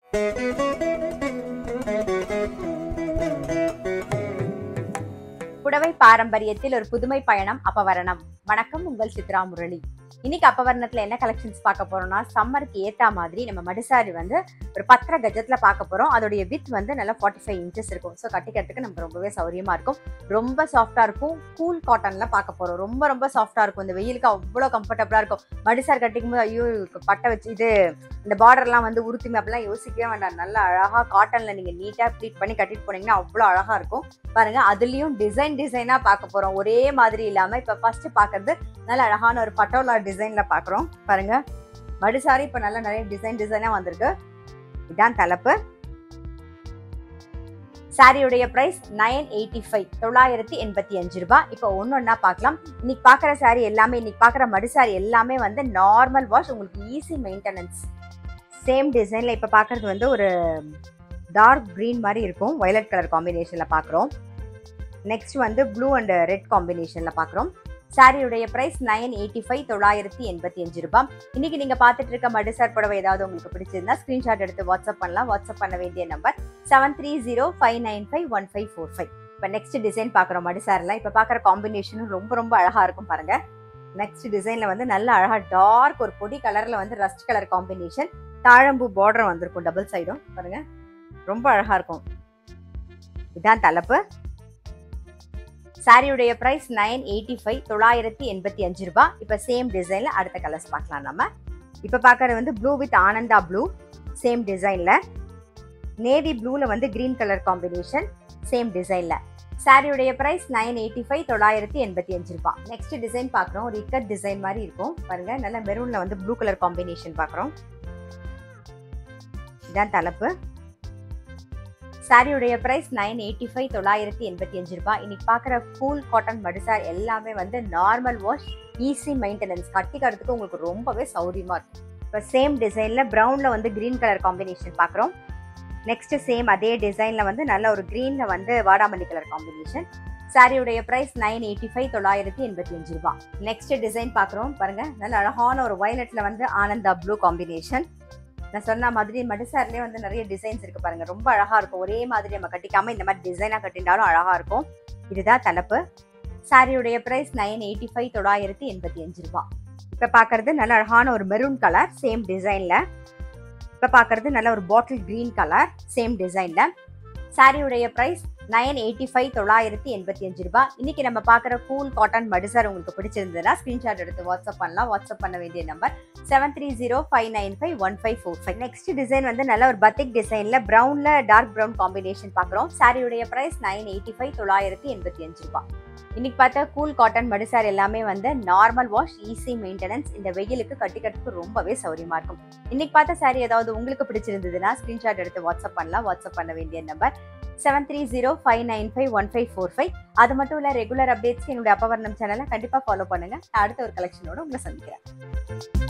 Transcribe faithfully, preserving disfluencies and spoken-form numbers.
புடவை பாரம்பரியத்தில் ஒரு புதுமை பயணம் அப்பவரணம். வணக்கம், உங்கள் சித்ரா முரளி. இன்னைக்கு அப்பவரணத்துல என்ன கலெக்ஷன்ஸ் பார்க்க போறோம்னா, சம்மருக்கு ஏத்தா மாதிரி நம்ம மடிசாரி வந்து ஒரு பத்தரை கஜத்துல பார்க்க போறோம். அதோடைய வித் வந்து நல்லா ஃபார்ட்டி ஃபைவ் இன்ச்சஸ் இருக்கும். ஸோ கட்டிக்கிறதுக்கு நமக்கு ரொம்பவே சௌரியமா இருக்கும். ரொம்ப சாஃப்டா இருக்கும். கூல் காட்டன்ல பார்க்க போறோம். ரொம்ப ரொம்ப சாஃப்டா இருக்கும். இந்த வெயிலுக்கு அவ்வளோ கம்ஃபர்டபுளா இருக்கும். மடிசாரி கட்டிக்கும் போது ஐயோ பட்டை வச்சு இது இந்த பார்டர்லாம் வந்து உருத்துமே அப்படிலாம் யோசிக்கவே வேண்டாம். நல்லா அழகா காட்டன்ல நீங்க நீட்டா ப்ளீட் பண்ணி கட்டிட்டு போனீங்கன்னா அவ்வளோ அழகா இருக்கும். பாருங்க, அதுலயும் டிசைன் டிசைனா பார்க்க போறோம். ஒரே மாதிரி இல்லாம இப்ப ஃபர்ஸ்ட் பாக்குறது நல்ல அழகான ஒரு பட்டோலா டிசைன்ல பாக்குறோம். பாருங்க, மடிசாரி இப்ப நல்லா நிறைய டிசைன் டிசைனா வந்திருக்கு. இதான் தலைப்பு. சாரியுடைய பிரைஸ் நைன் எயிட்டி ஃபைவ் தொள்ளாயிரத்தி எண்பத்தி அஞ்சு ரூபாய். இப்போ ஒன்னு ஒன்னா பார்க்கலாம். இன்னைக்கு பாக்குற சாரி எல்லாமே, இன்னைக்கு பாக்குற மடிசாரி எல்லாமே வந்து நார்மல் வாஷ், உங்களுக்கு ஈஸி மெயின்டெனன்ஸ். சேம் டிசைன்ல இப்ப பாக்குறது வந்து ஒரு டார்க் கிரீன் மாதிரி இருக்கும். வயலட் கலர் காம்பினேஷன்ல பாக்குறோம். நெக்ஸ்ட் வந்து ப்ளூ அண்ட் ரெட் காம்பினேஷன்ல பாக்குறோம். சாரியுடைய பிரைஸ் நைன் எயிட்டி ஃபைவ் தொள்ளாயிரத்தி எண்பத்தி அஞ்சு ரூபாய். இன்னைக்கு நீங்க பாத்துட்டு இருக்க மடிசார் புடவை ஏதாவது உங்களுக்கு பிடிச்சிருந்தா ஸ்கிரீன்ஷாட் எடுத்து வாட்ஸ்அப் பண்ணலாம். வாட்ஸ்அப் பண்ண வேண்டிய number seven three zero five nine five one five four five. இப்போ நெக்ஸ்ட் டிசைன் பாக்குறோம். மடிசார்ல இப்ப பாக்குற காம்பினேஷனும் ரொம்ப ரொம்ப அழகா இருக்கும். பாருங்க, நெக்ஸ்ட் டிசைன்ல வந்து நல்ல அழகா டார்க் ஒரு பொடி கலர்ல வந்து ரஸ்ட் கலர் காம்பினேஷன், தாழம்பூ பார்டர் வந்திருக்கும் டபுள் சைடும். பாருங்க, ரொம்ப அழகா இருக்கும். இதான் தலைப்பு. சாரியுடைய பிரைஸ் நைன் எயிட்டி ஃபைவ் தொள்ளாயிரத்தி எண்பத்தி அஞ்சு ரூபாய். இப்ப சேம் டிசைன்ல அடுத்த கலர்ஸ் பார்க்கலாம். நம்ம இப்ப பாக்குறது வந்து blue with Ananda blue. Same டிசைன்ல நேவி ப்ளூல வந்து கிரீன் கலர் காம்பினேஷன். சேம் டிசைன்ல சாரியுடைய பிரைஸ் நைன் எயிட்டி ஃபைவ் தொள்ளாயிரத்தி எண்பத்தி அஞ்சு ரூபாய். நெக்ஸ்ட் டிசைன் பாக்குறோம். ஒரு இக்கட் டிசைன் மாதிரி இருக்கும். பாருங்க, நல்ல மெரூன்ல வந்து ப்ளூ கலர் காம்பினேஷன் பாக்குறோம். இதான் தலைப்பு. சாரியுடைய பிரைஸ் நைன் எயிட்டி ஃபைவ் தொள்ளாயிரத்தி எண்பத்தி அஞ்சு ரூபாய். இன்னைக்கு பாக்குற கூல் காட்டன் மடிசார் எல்லாமே வந்து நார்மல் வாஷ், ஈஸி மெயின்டெனன்ஸ். கட்டிக்கிறதுக்கு உங்களுக்கு ரொம்பவே சௌரியமா இருக்கும். இப்போ சேம் டிசைன்ல பிரவுன்ல வந்து கிரீன் கலர் காம்பினேஷன் பாக்குறோம். நெக்ஸ்ட் சேம் அதே டிசைன்ல வந்து நல்ல ஒரு கிரீன்ல வந்து வாடாமல்லி கலர் காம்பினேஷன். சாரியுடைய பிரைஸ் நைன் எயிட்டி ஃபைவ் தொள்ளாயிரத்தி எண்பத்தி அஞ்சு ரூபாய். நெக்ஸ்ட் டிசைன் பாக்குறோம். பாருங்க, நல்ல அழகான ஒரு வயலட்ல வந்து ஆனந்தா ப்ளூ காம்பினேஷன். நான் சொன்ன மாதிரி மடிசார்லயே வந்து நிறைய டிசைன்ஸ் இருக்கு. பாருங்க, ரொம்ப அழகா இருக்கும். ஒரே மாதிரி நம்ம கட்டிக்காம இந்த மாதிரி டிசைனா கட்டினாலும் அழகா இருக்கும். இதுதான் தலைப்பு. சாரியுடைய பிரைஸ் நைன் எயிட்டி ஃபைவ் தொள்ளாயிரத்தி எண்பத்தி அஞ்சு ரூபாய். இப்ப பாக்குறது நல்ல அழகான ஒரு மெரூன் கலர். சேம் டிசைன்ல இப்ப பாக்குறது நல்ல ஒரு பாட்டில் கிரீன் கலர். சேம் டிசைன்ல சாரியுடைய பிரைஸ் நைன் எயிட்டி ஃபைவ் தொள்ளாயிரத்தி எண்பத்தி அஞ்சு ரூபாய். இன்னைக்கு நம்ம பாக்குற கூல் காட்டன் மடிசார் உங்களுக்கு பிடிச்சிருந்ததுன்னா ஸ்கிரீன்ஷாட் எடுத்து வாட்ஸ்அப் பண்ணலாம். வாட்ஸ்அப் பண்ண வேண்டிய number seven three zero five nine five one five four five. Next design வந்து நல்ல ஒரு பத்திக் டிசைன்ல பிரவுன்ல டார்க் பிரவுன் காம்பினேஷன் பாக்குறோம். சாரியுடைய பிரைஸ் நைன் எயிட்டி ஃபைவ் தொள்ளாயிரத்தி எண்பத்தி அஞ்சு ரூபாய். இன்னைக்கு பார்த்தா கூல் காட்டன் மடிசார் எல்லாமே வந்து நார்மல் வாஷ், ஈஸி மெயின்டெனன்ஸ். இந்த வெயிலுக்கு கட்டிக்கிறதுக்கு ரொம்பவே சௌரியமா இருக்கும். இன்னைக்கு பார்த்த சாரி ஏதாவது உங்களுக்கு பிடிச்சிருந்ததுன்னா ஸ்கிரீன்ஷாட் எடுத்து வாட்ஸ்அப் பண்ணலாம். வாட்ஸ்அப் பண்ண வேண்டிய number seven three zero five nine five one five four five. அது மட்டும் இல்ல, ரெகுலர் அப்டேட்ஸ்க்கு என்னுடைய அப்பவர்ணம் சேனலை கண்டிப்பா ஃபாலோ பண்ணுங்க. அடுத்த ஒரு கலெக்ஷனோட உங்களை சந்திக்கிறேன்.